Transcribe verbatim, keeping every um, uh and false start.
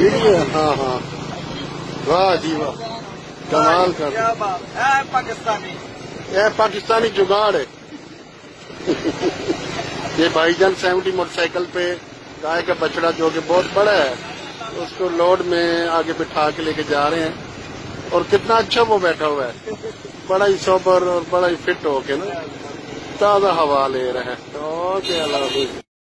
Video हाँ हाँ वाह जी वाह कमाल कर पाकिस्तानी ये पाकिस्तानी जुगाड़ है। ये भाईजान सेवेंटी मोटरसाइकिल पे गाय का बछड़ा जो कि बहुत बड़ा है उसको लोड में आगे बिठा के लेके जा रहे हैं और कितना अच्छा वो बैठा हुआ है, बड़ा ही सोबर और बड़ा ही फिट होके ना ताजा हवा ले रहे हैं। ओके अल्लाह हाफिज़।